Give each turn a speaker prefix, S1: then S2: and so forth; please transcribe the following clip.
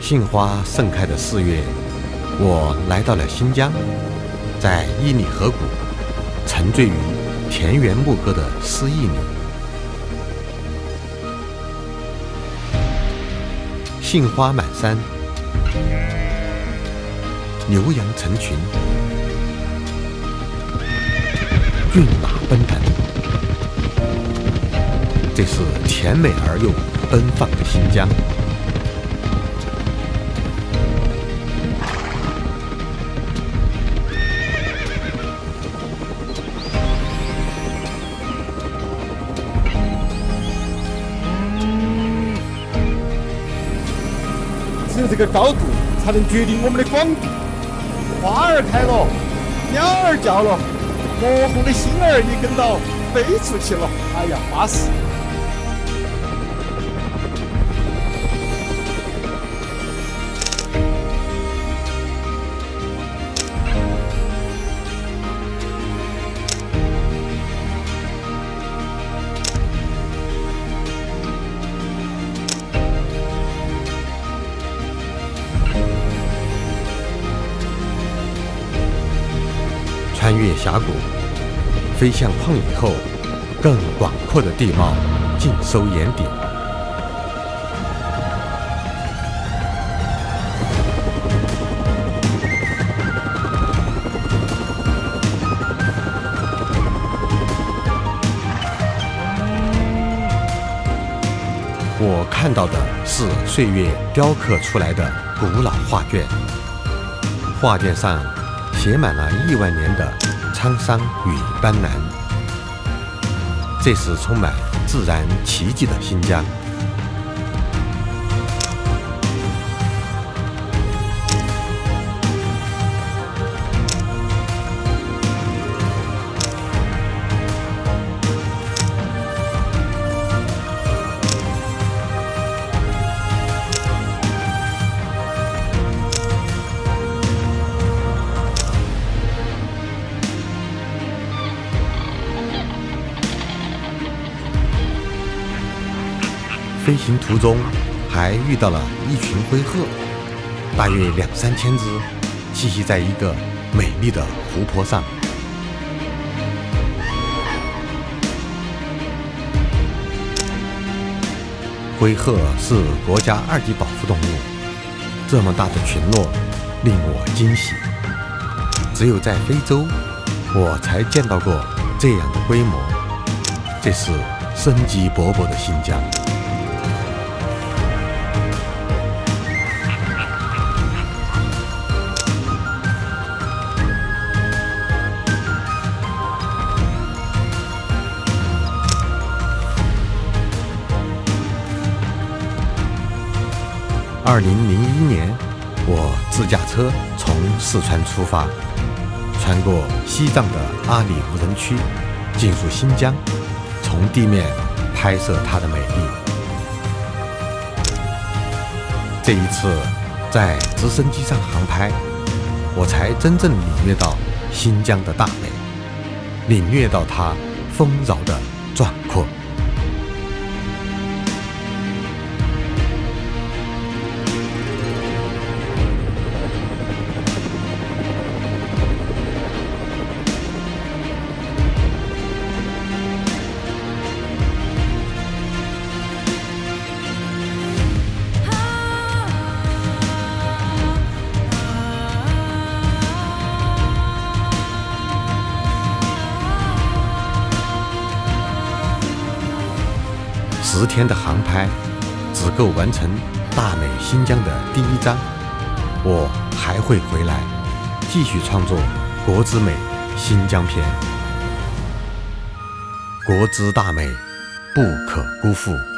S1: 杏花盛开的4月，我来到了新疆，在伊犁河谷，沉醉于田园牧歌的诗意里。杏花满山，牛羊成群，骏马奔腾，这是甜美而又奔放的新疆。
S2: 只有这个高度才能决定我们的广度。花儿开了，鸟儿叫了，魔红的星儿也跟到飞出去了。哎呀，巴适！
S1: 穿越峡谷，飞向旷野后，更广阔的地貌尽收眼底。我看到的是岁月雕刻出来的古老画卷，画卷上写满了亿万年的沧桑与斑斓。这是充满自然奇迹的新疆。飞行途中，还遇到了一群灰鹤，大约2、3千只，栖息在一个美丽的湖泊上。灰鹤是国家2级保护动物，这么大的群落令我惊喜。只有在非洲，我才见到过这样的规模。这是生机勃勃的新疆。2001年，我自驾车从四川出发，穿过西藏的阿里无人区，进入新疆，从地面拍摄它的美丽。这一次在直升机上航拍，我才真正领略到新疆的大美，领略到它丰饶的壮阔。10天的航拍只够完成大美新疆的第1章，我还会回来继续创作国之美新疆篇。国之大美不可辜负。